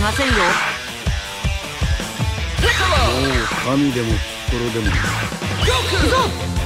ませんよ。 もう神でもピッコロでも行くぞ。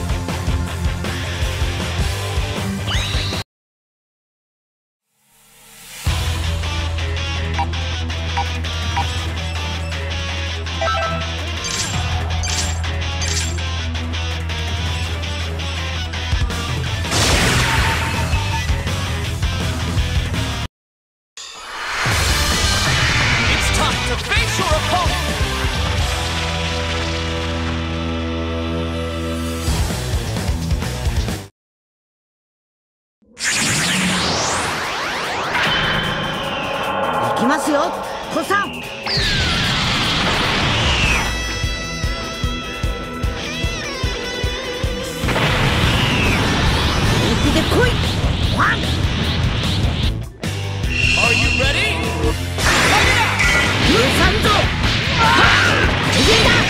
行きますよ、子さん。行くで来い。ワン。Are you ready? 許さんぞ。逃げだ。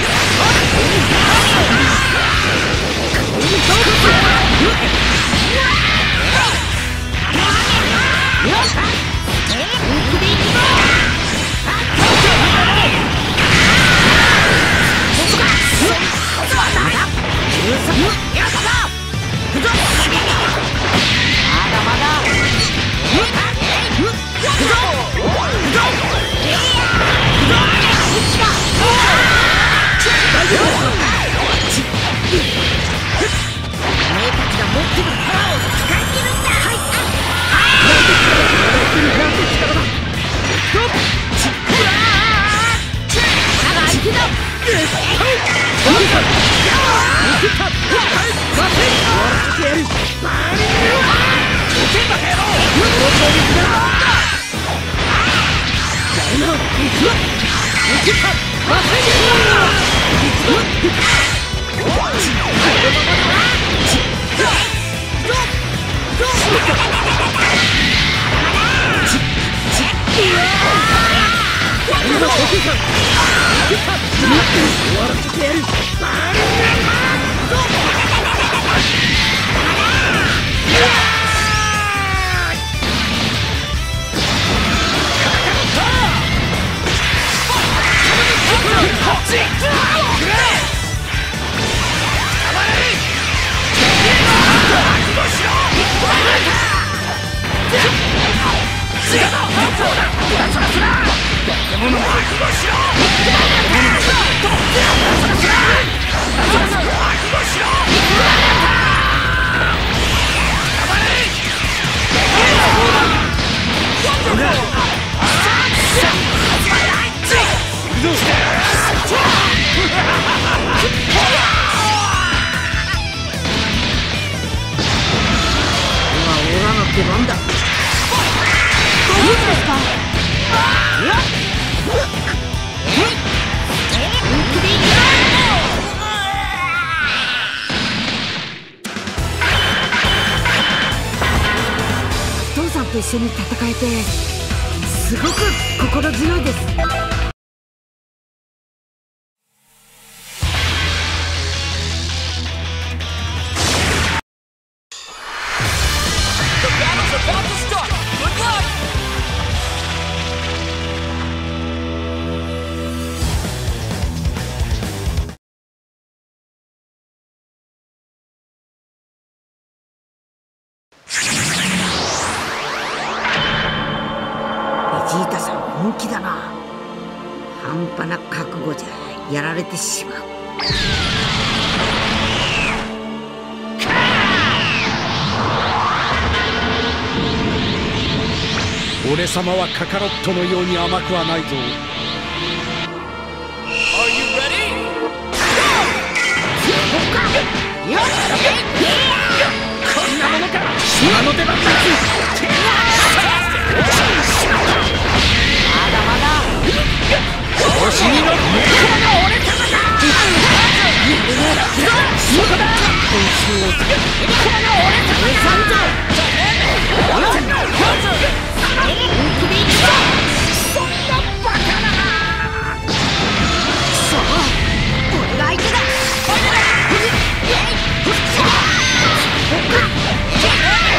出番だ。どうですか。父さんと一緒に戦えてすごく心強いです。ベジータさん本気だな。半端な覚悟じゃやられてしまう。 俺様はカカロットのように甘くはないぞ。こんなものか。島の出番だ。 まだまだ調子に乗って。 俺様だ。 そこだ。こいつをそんなバカな。そう俺が相手だ。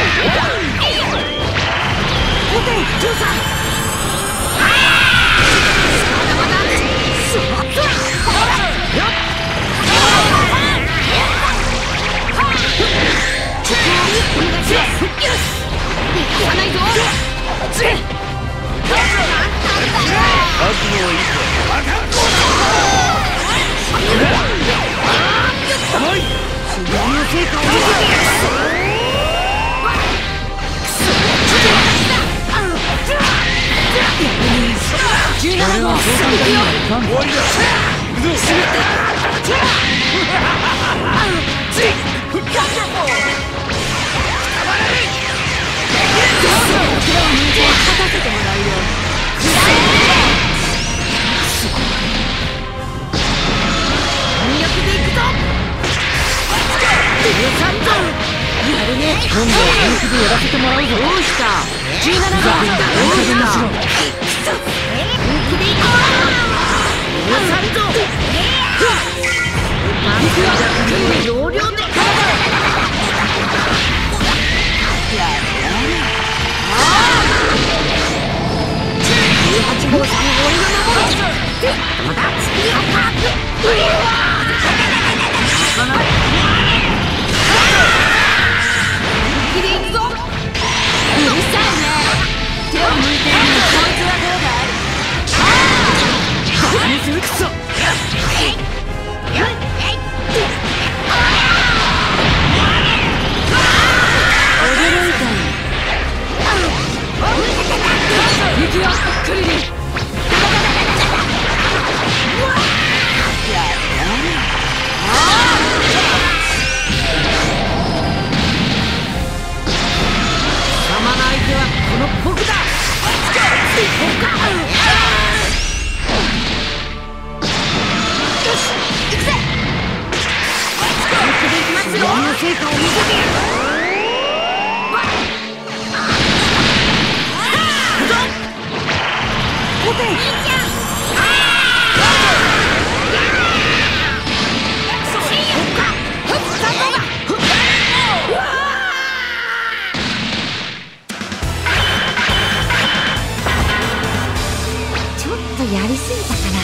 おて、ジョーさん。 さないぞ。 今度は本気でやらせてもらうぞ。どうした？17番だ。どうした？本気でいこう。許さんぞ。容量で18号さんを俺が守る。まだ次はパーク。うるさいね。手を抜いてるのにこいつはどうだい？バカにするくそ。驚いたよ。行くよクリリン。この僕だ。よし、行くぜ。本気で行きますよ。成果を見せてやる。行くぞ。おてん。いいじゃん。やりすぎたかな。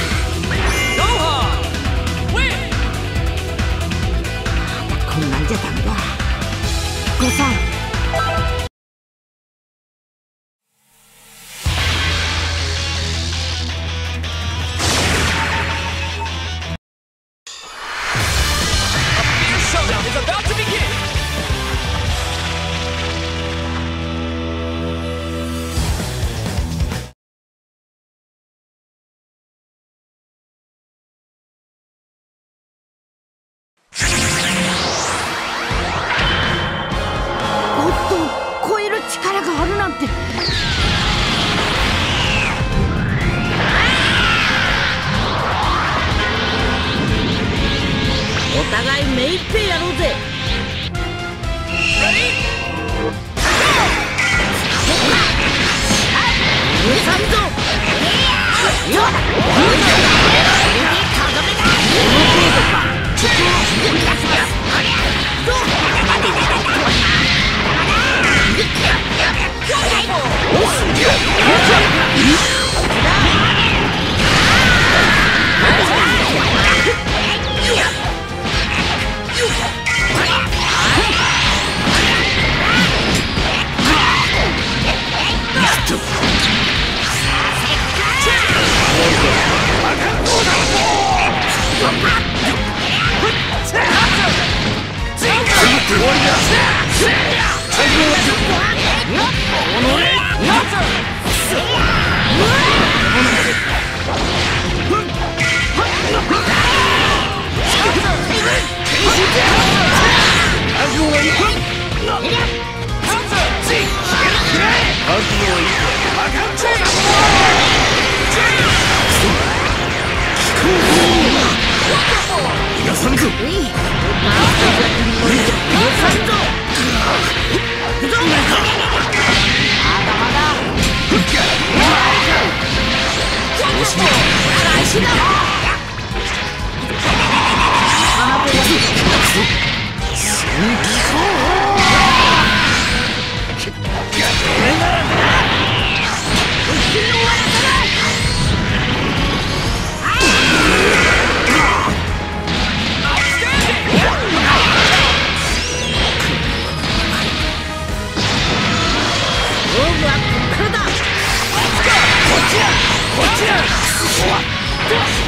こんなんじゃダメだ。誤算。力があるなんて。お互い目いっぺいやろうぜ。うるさんぞ。よっ、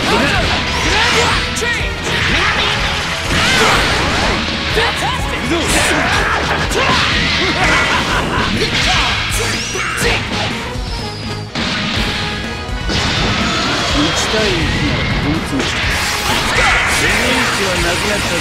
1対1なら共通値はなくなった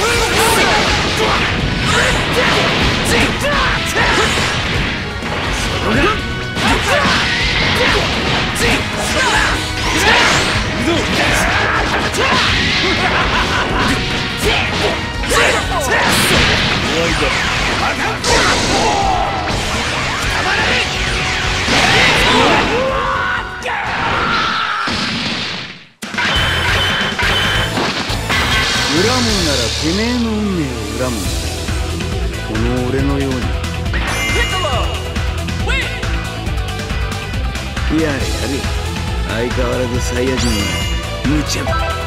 恨むならてめえの運命を恨むんだ。この俺のようにやれやれ、相変わらずサイヤ人は無茶だ。